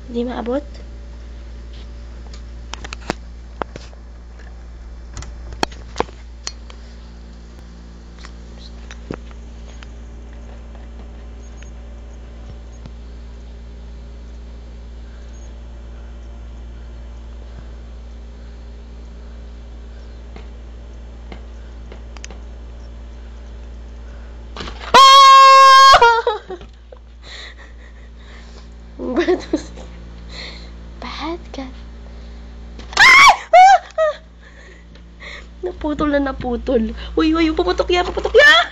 Hindi maabot? Bad cat. Naputol na naputol. Uy, uy, puputok yan, puputok yan!